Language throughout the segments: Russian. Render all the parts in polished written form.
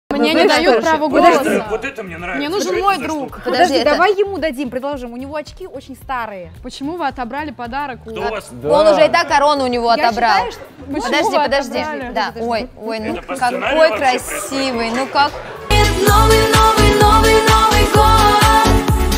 Мне не дают право голоса. Вот это мне нравится. Мне нужен мой друг. Подожди, давай ему дадим, предложим. У него очки очень старые. Почему вы отобрали подарок? Он уже и так корону у него отобрал. Подожди. Да, ой, ну какой красивый, ну как. Новый год.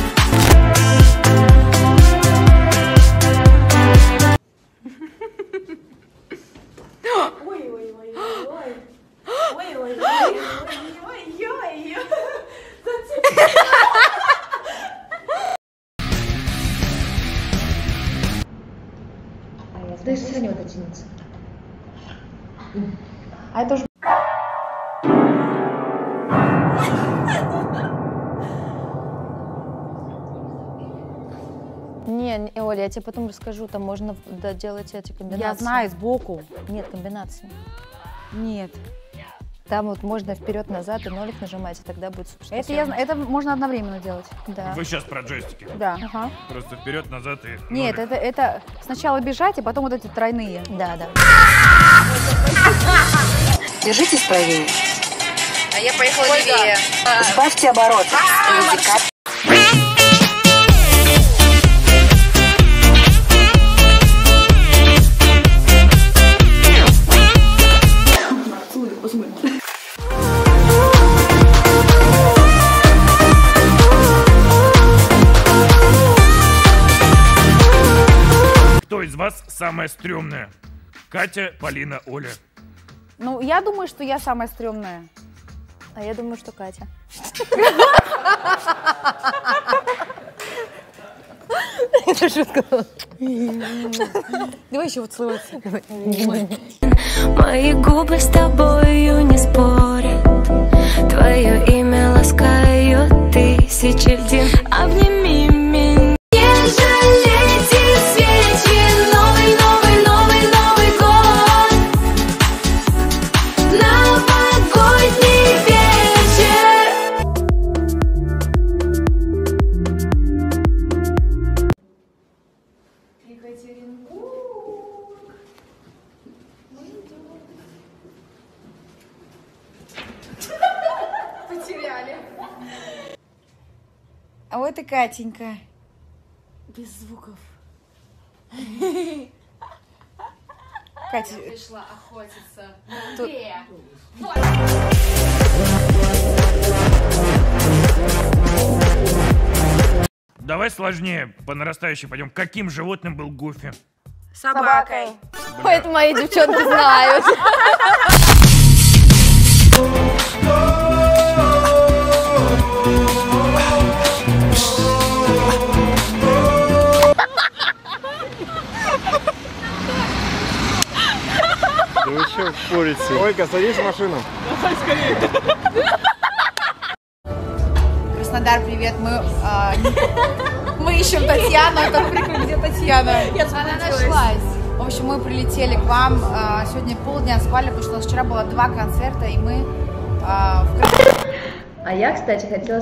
Дай Саня вот оттянется. А это уже... Не, Оля, я тебе потом расскажу, там можно доделать эти комбинации. Я знаю, сбоку. Нет, комбинации. Нет. Там вот можно вперед-назад и нолик нажимать, и тогда будет супер. Это можно одновременно делать. Да. Вы сейчас про джойстики. Да. Ага. Просто вперед-назад и... Нет, это сначала бежать, и потом вот эти тройные. Да. Держитесь правее. А я поехала левее. Сбавьте оборот. Кто из вас самая стрёмная? Катя, Полина, Оля. Ну, я думаю, что я самая стрёмная. А я думаю, что Катя. Это шутка. Давай еще вот целоваться. Мои губы с тобою не спорят. Твое имя ласкают тысячи льдин. Обними меня. Нежели свечи. Новый год. Новогодний вечер. А вот и Катенька. Без звуков. Катя. Я пришла охотиться. Давай сложнее, по нарастающей пойдем. Каким животным был Гуфи? Собакой. Это мои девчонки знают. Да вы что спорите? Ольга, садись в машину. Давай скорее. Краснодар, привет. Мы ищем Татьяну. Это прикол, где Татьяна? Она нашлась. В общем, мы прилетели к вам. Сегодня полдня спали, потому что у нас вчера было 2 концерта, и мы А я, кстати, хотела...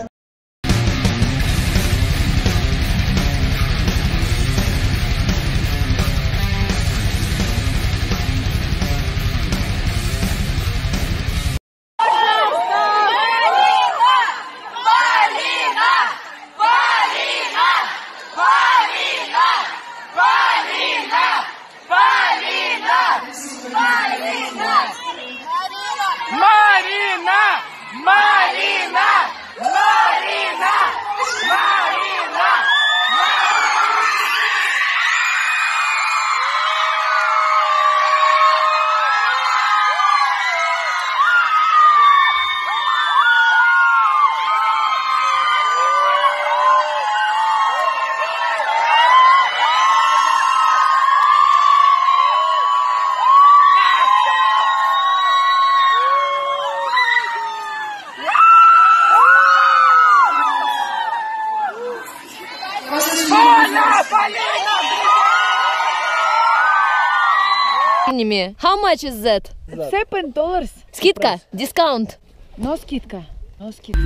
How much is that? $7. Скидка? Дискаунт? Но скидка. Но скидка.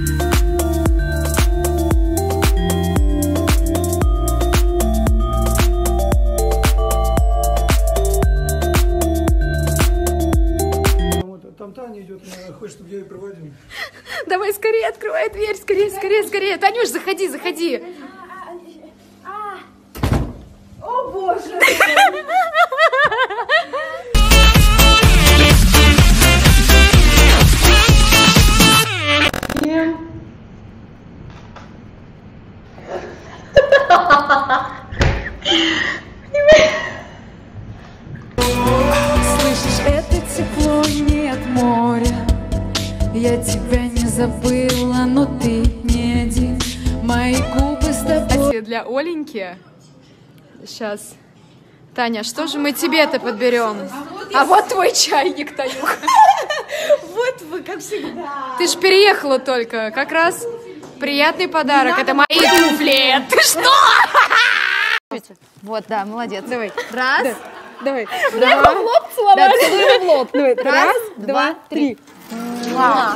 Там Таня идет, она хочет, чтобы я ее проводил. Давай, скорее, открывай дверь, скорее, скорее, скорее. Танюш, заходи, заходи. О, боже. Слышишь, это тепло не от моря. Я тебя не забыла, но ты не один. Мои губы с тобой. Для Оленьки. Сейчас. Таня, что же мы тебе-то подберем? А вот твой чайник, Танюха. Вот вы, как всегда. Ты ж переехала только. Как раз приятный подарок. Это мои туфли. Ты что? Вот, да, молодец. Давай. Раз. Да. Давай. Мне в лоб целовали. Да, целуй в лоб. Давай. Раз, два, три. Вау.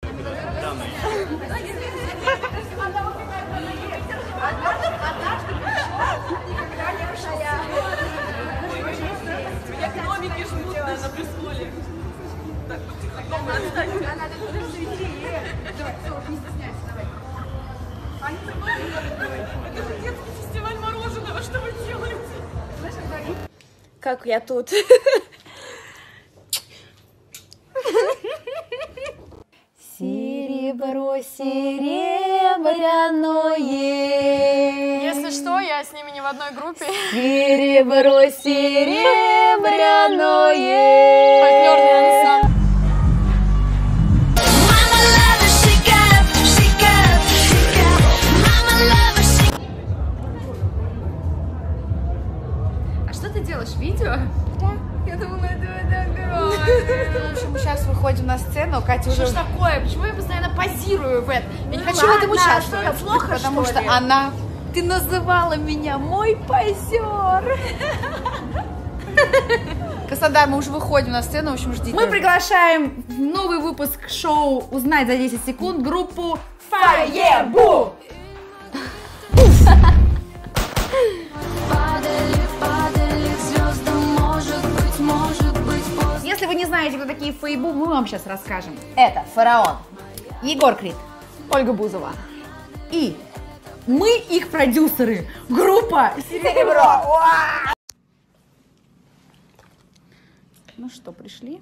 Как я тут? Серебро серебряное. Если что, я с ними не в одной группе. Серебро серебряное. Фольклорный ансамбль. А что ты делаешь? Видео? Да. Я думала, это такое. В общем, мы сейчас выходим на сцену. Катя уже... Что ж такое? Почему я постоянно позирую в этом? Я не хочу в этом участвовать. Плохо, потому что она... Ты называла меня мой позер. Краснодар, мы уже выходим на сцену, в общем, ждите. Мы приглашаем в новый выпуск шоу «Узнать за 10 секунд» группу Фаебу. Если вы не знаете, кто такие Фаебу, мы вам сейчас расскажем. Это Фараон. Егор Крид, Ольга Бузова. И мы их продюсеры. Группа Серебро. Ну что, пришли?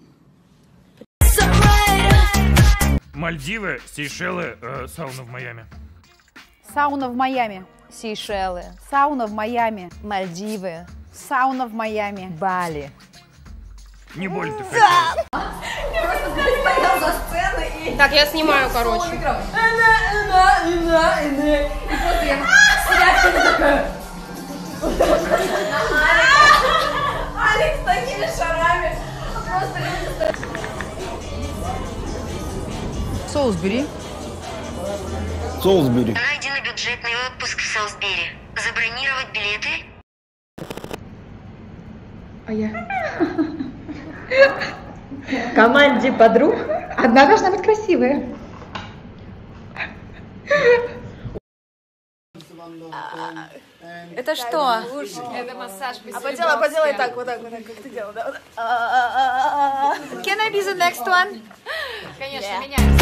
Мальдивы, Сейшелы, сауна в Майами. Сауна в Майами. Сейшелы. Сауна в Майами. Мальдивы. Сауна в Майами. Бали. Не больно ты хотела. Так, я снимаю, короче. Алекс с такими шарами. Солсбери. Солсбери. Найди на бюджетный отпуск в Солсбери. Забронировать билеты? Команде подруг одна должна быть красивая. Это что? Это массаж. Поделай так, вот так, как ты делала. Да? Can I be the next one? Конечно, меняем.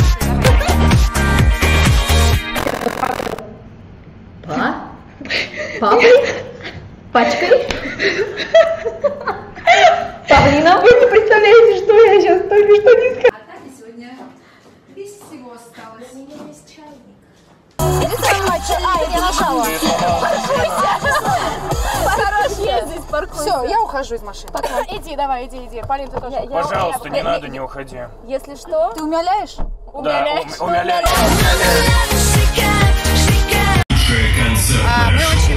Папой? Пачкой? Павлина, вы не представляете, что я сейчас только что не сказала. А Таня сегодня без всего осталось. У меня есть чайник. Я нажала. Все, я ухожу из машины. Иди, давай, иди. Полин, ты тоже. Пожалуйста, не надо, не уходи. Если что... Ты умоляешь? Да, умоляю. Мы очень